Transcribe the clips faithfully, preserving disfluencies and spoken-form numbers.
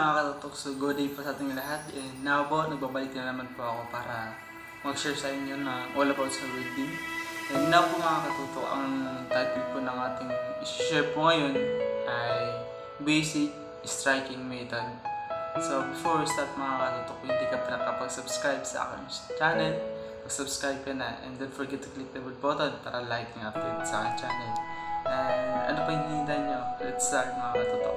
mga katutok, so good day po sa ating lahat. And now po, nagbabalik na naman po ako para mag-share sa inyo na all about sa welding. And now po mga katutok, ang title po ng ating share po ngayon ay Basic Striking Method. So before we start mga katutok, kung hindi ka pa nakapag-subscribe sa aking channel, mag-subscribe ka na and don't forget to click the bell button para like ng update sa aking channel. And ano pa yung hinihintay nyo? Let's start mga katutok.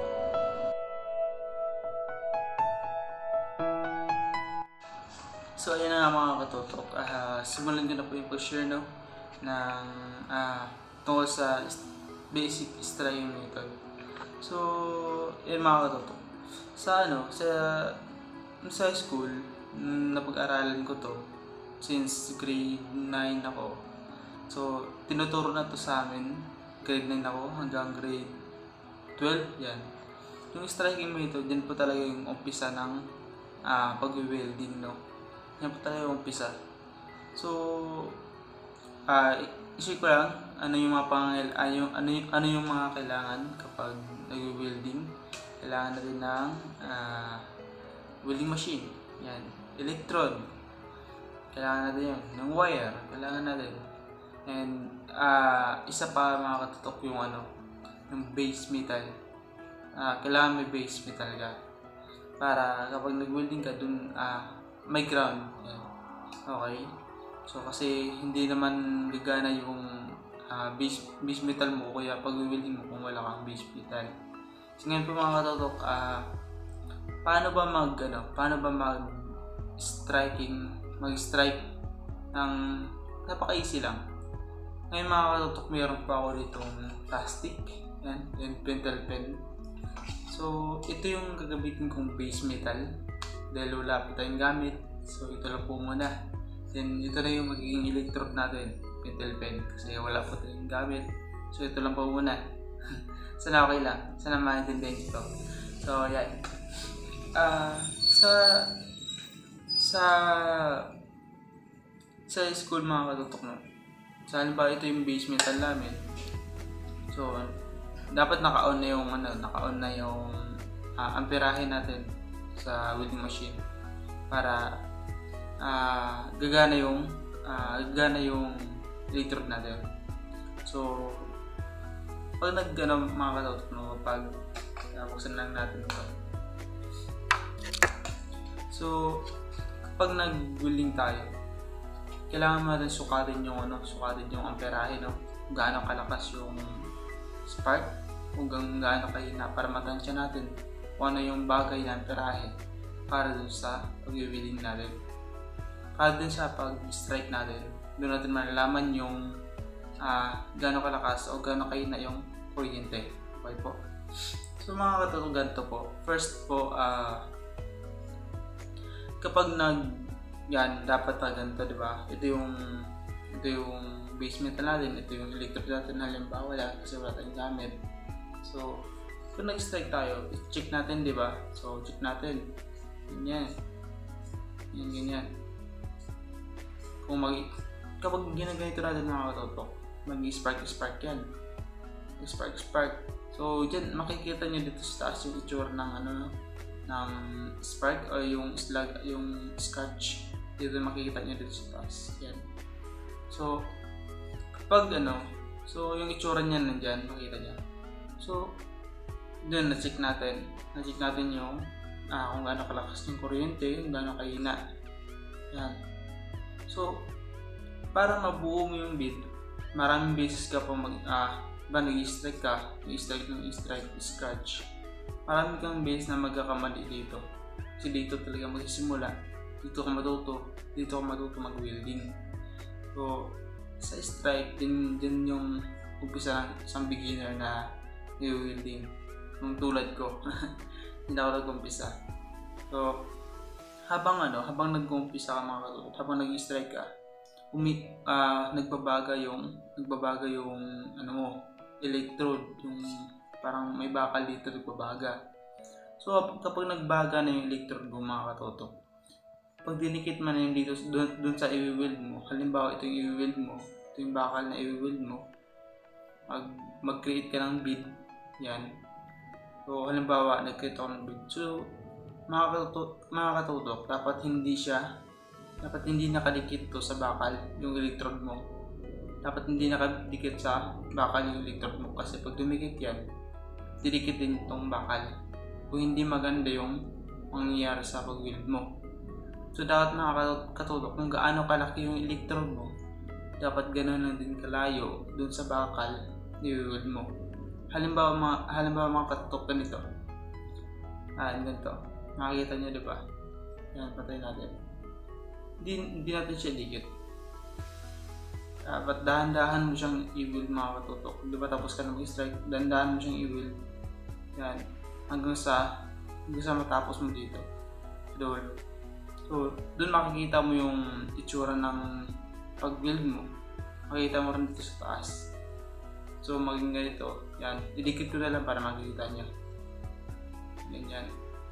So ayun na nga mga katutok, uh, simulan ko na po yung pag-share no, ng uh, tungkol sa basic striking method. So yun mga katutok, sa ano, sa, sa school, napag-aralan ko to since grade nine ako. So tinuturo na to sa amin, grade nine ako hanggang grade twelve, yan. Yung striking method, yan po talaga yung umpisa ng uh, pag-welding no. Yan po talaga yung umpisa. So, uh, isip ko lang ano yung mga pangil, ano yung, ano yung, ano yung mga kailangan kapag nag-welding. Kailangan natin ng uh, welding machine. Yan. Electrode. Kailangan natin yan. Ng wire. Kailangan natin. And uh, isa pa mga katutok yung ano, yung base metal. Uh, kailangan may base metal ka. Para kapag nag-welding ka dun, uh, may ground. Yan. Okay. So kasi hindi naman gagana yung uh, base, base metal mo kaya pag welding mo kung wala kang base metal. So ngayon po mga katutok, uh, paano ba mag ano, paano ba mag striking, mag strike ng napaka-easy lang. Ngayon mga katutok, mayroon pa ako ditong plastic. Yan, yung pentel pen. So ito yung gagamitin kong base metal. Dahil wala po tayong gamit, so ito lang po muna. Then ito na yung magiging electrode natin, pentel pen, kasi wala po tayong gamit. So ito lang po muna. Sana okay lang, sana maintindihan ito. So yan. Uh, sa sa sa school mga katutok no. Sa halimbawa ito yung base metal namin. So dapat naka-on na yung ano, naka-on na yung uh, amperahe natin sa welding machine para uh, gagana yung uh, gagana yung electrode natin. So pag nag ano, mga katutok no, pag uh, buksan lang natin ito. So kapag nag-welding tayo, kailangan natin sukatin yung ano, sukatin yung amperahe no, kung gaano kalakas yung spark, kung gaano kahina para matansya natin kung ano yung bagay na amperahe para dun sa pag-welding natin. Para dun sa pag-strike natin, doon natin malalaman yung uh, gaano kalakas o gaano kahina yung kuryente. Okay po. So mga katutok, ganito po. First po, uh, kapag nag yan, dapat na ganito, di ba? Ito yung ito yung base metal natin, ito yung electrode natin, halimbawa wala kasi wala tayong gamit. So kung nag-strike tayo, check natin, di ba? So, check natin. Ganyan. Yan, ganyan. Kung mag kapag ginaganito natin mga katutok, mag-spark-spark yan. Spark-spark. So, dyan, makikita nyo dito sa taas yung itsura ng ano, ng spark o yung slag, yung scotch. Dito makikita nyo dito sa taas. Yan. So, kapag ano, so yung itsura niyan nandyan, makikita nyo. So, doon na-check natin. Na-check natin yung uh, kung gaano kalakas yung kuryente, kung gaano kahina. Yan. So, para mabuo mo yung bit, maraming beses ka pa mag, ah, uh, ba nag-strike ka, nag-strike ng strike, scratch. Marami kang beses na magkakamali dito. Kasi dito talaga magsisimula. Dito ka matuto, dito ka matuto mag-welding. So, sa strike, din, din yung umpisa ng isang beginner na i-welding. Nung tulad ko, hindi ako nag-umpisa. So, habang ano, habang nag-umpisa ka mga katutok, habang nag-strike ka, umi, uh, nagbabaga yung, nagbabaga yung, ano mo, electrode, yung parang may bakal dito, nagbabaga. So, kapag nagbaga na yung electrode mo mga katutok, pag dinikit man yung dito, dun, dun sa i-weld mo, halimbawa ito yung i-weld mo, ito yung bakal na i-weld mo, mag, mag-create ka ng bead, yan. So, halimbawa, nag-create ako ng bead. So, mga katutok, mga katutok, dapat hindi siya, dapat hindi nakadikit to sa bakal yung electrode mo. Dapat hindi nakadikit sa bakal yung electrode mo, kasi pag dumikit yan, didikit din itong bakal. Kung hindi maganda yung mangyayari sa pag-weld mo. So dapat mga katutok, kung gaano kalaki yung electrode mo, dapat ganoon lang din kalayo dun sa bakal i-weld mo. Halimbawa mga, halimbawa mga katutok ganito. Ah, ganito. Makikita nyo, di ba? Yan, patay natin. Hindi, hindi natin siya dikit. Dapat dahan-dahan mo siyang i-weld mga katutok. Di ba tapos ka na mag-strike, dahan-dahan mo siyang i-weld. Yan. Hanggang sa, hanggang sa matapos mo dito. Doon. So, doon makikita mo yung itsura ng pag-weld mo. Makikita mo rin dito sa taas. So, maging ganito. Yan. Didikit ko na lang para makikita nyo. Ganyan.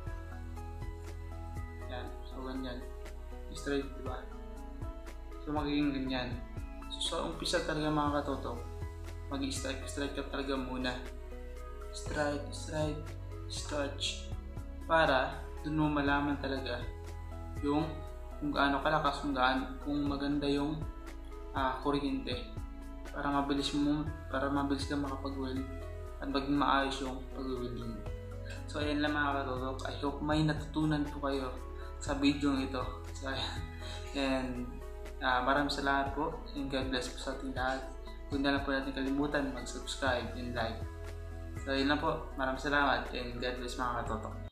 Yan. So, ganyan. Straight, diba? So, magiging ganyan. So, sa umpisa talaga mga katutok, mag-strike, strike ka talaga muna. Strike, strike, stretch. Para dun mo malaman talaga yung kung gaano kalakas, kung gaano, kung maganda yung uh, kuryente. Para mabilis mo, para mabilis ka makapag-weld at maging maayos yung pag-welding. So, ayan lang mga katutok. I hope may natutunan po kayo sa video ito. So, and uh, maraming salamat po and God bless po sa ating lahat. Huwag na lang po natin kalimutan mag-subscribe and like. So yun lang po, maraming salamat and God bless mga katotok.